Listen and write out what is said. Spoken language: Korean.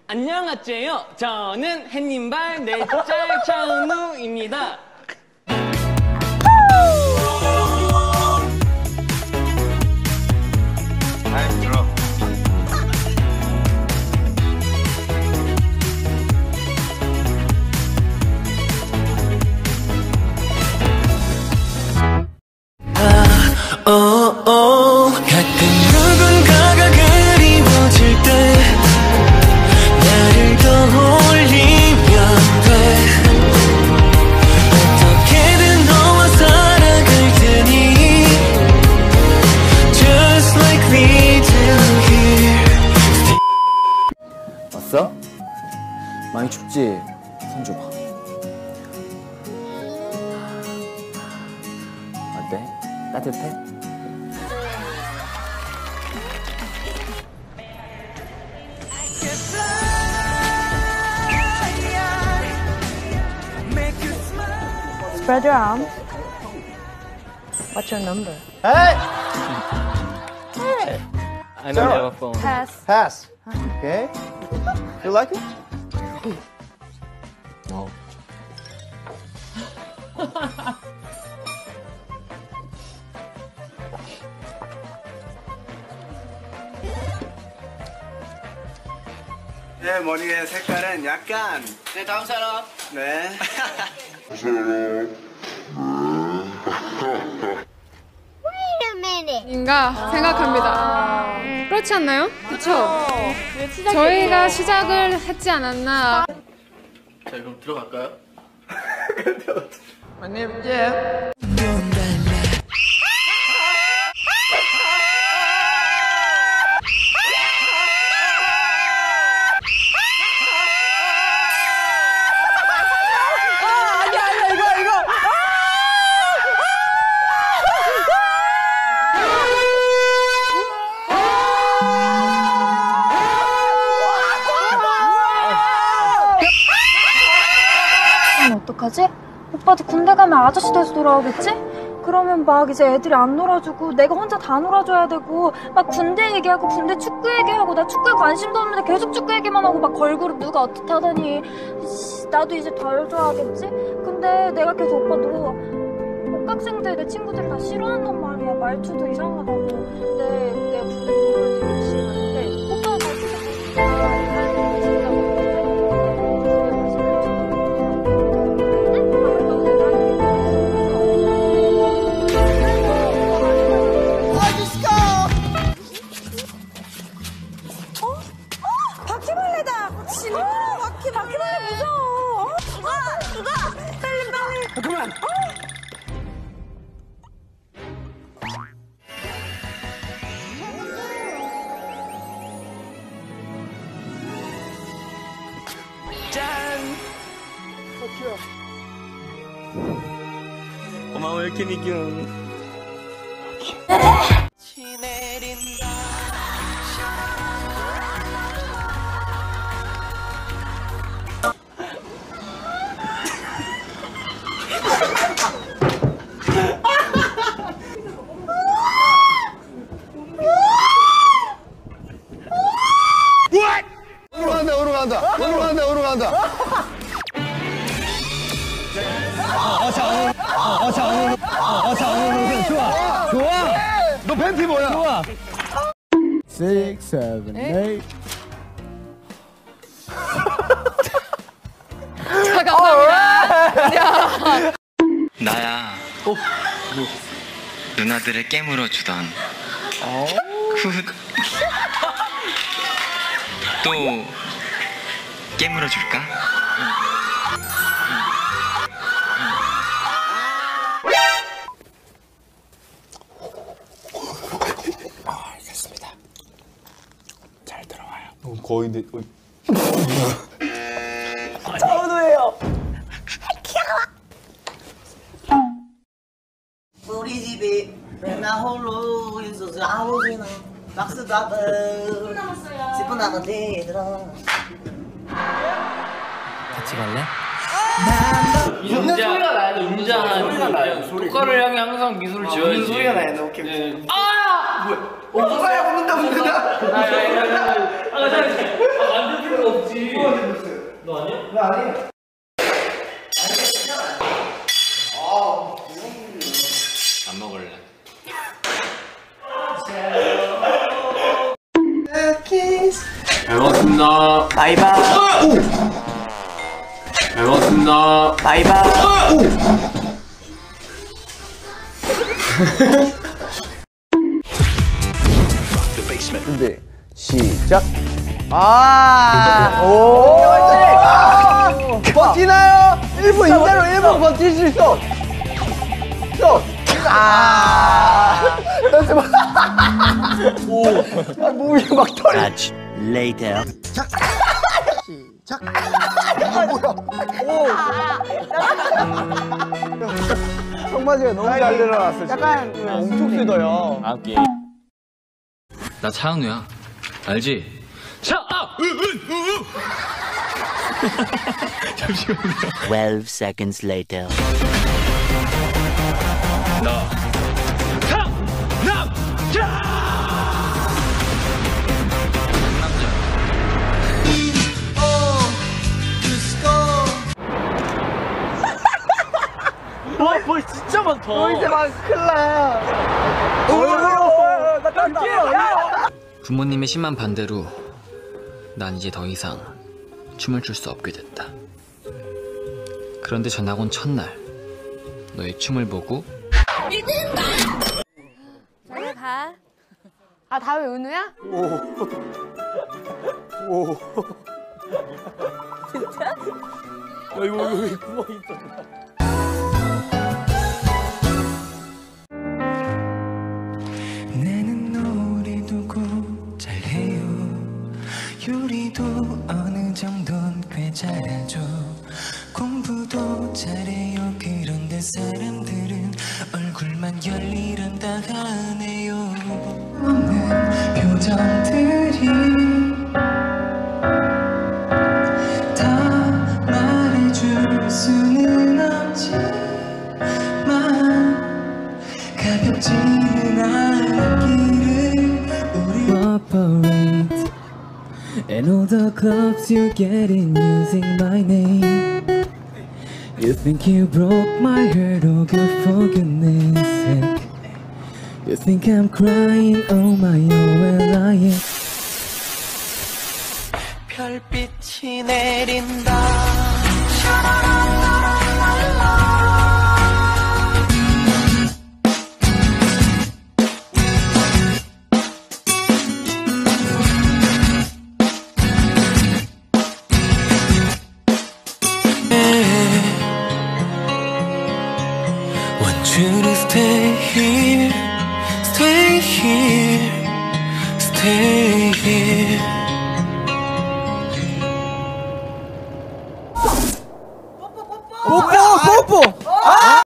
안녕하세요. 저는 햇님발 넷짤 차은우입니다. 아이 들어. 가끔 누군가가 그리워질 때 나를 떠올리면 돼. 어떻게든 너와 살아갈 테니 Just like we do here. 왔어? 많이 춥지? 손 줘봐. 어때? 따뜻해? Spread your arms. What's your number? Hey! I don't have a phone. Pass. Pass. Okay. You like it? No. 내 머리의 색깔은 약간. 네, 다음 사람. 네. 인가 생각합니다. 그렇지 않나요? 그쵸? 저희가 시작을 했지 않았나. 자, 그럼 들어갈까요? 어떡하지? 오빠도 군대 가면 아저씨 돼서 돌아오겠지? 그러면 막 이제 애들이 안 놀아주고 내가 혼자 다 놀아줘야 되고 막 군대 얘기하고 군대 축구 얘기하고 나 축구에 관심도 없는데 계속 축구 얘기만 하고 막 걸그룹 누가 어떻게 하더니 나도 이제 덜 좋아하겠지? 근데 내가 계속 오빠도 복학생들 내 친구들 다 싫어한단 말이야. 말투도 이상하다고. 내 군대 프로를 되게 싫어하는데 오빠가 다 싫어. 진짜 바퀴벌레다! 진짜! 바퀴벌레 무서워! 누가! 빨리! 그만! 짠! 고마워요, 케미경. 오르간다. 좋아. 너 팬티 뭐야? 좋아. 6, 7, 8. 자, 감사합니다. 나야. 누나들을 깨물어 주던. 또 깨물어 줄까? 알겠습니다. 잘 들어와요. 거의 내. 차은우예요. 우리 집에 맨날 홀로 있어서 아버지는 박스도 하고 10분 남았대 얘들아. 같이 갈래? 소리가 나야 돼. 음자한 독가를 향해 항상 미소를 지어야지. 소리가 나야 돼. 오케이. 아! 뭐야? 오빠야 웃는다. 아, 잠깐만. 만들 필요가 없지. 안 먹을래. 잘 먹었습니다. 바이바이. 잘 먹었습니다. 바이바이. 준비 시작. 버티나요? 1분 이대로 1분 버틸 수 있어. 몸이 막 털려. Later. 시작. 청바지가 너무 잘 일어났어. 약간 엄청 세다요. 함께. 나 차은우야. 알지? 잠시만요. 12 seconds later. 뭘 진짜 많다. 이제 막 큰일 나. 나 깜짝이야. 부모님의 심한 반대로 난 이제 더 이상 춤을 출 수 없게 됐다. 그런데 전학 온 첫날 너의 춤을 보고 잘 가. 아, 다음에 은우야? 야 이거 여기 구멍 있어. 나는 노래 두고 잘해요. 요리도 어느 정도는 꽤 잘하죠. 공부도 잘해요. 그런데 사람들은 얼굴만 열일한다 하네요. 없는 표정들이 다 말해줄 수는 없지만 가볍지는 않기를 우리 operate and all the clubs you get in using my name. You think you broke my heart, oh good for goodness sake. You think I'm crying, oh my, oh well I am. 별빛이 내린다. Want you to stay here, stay here, stay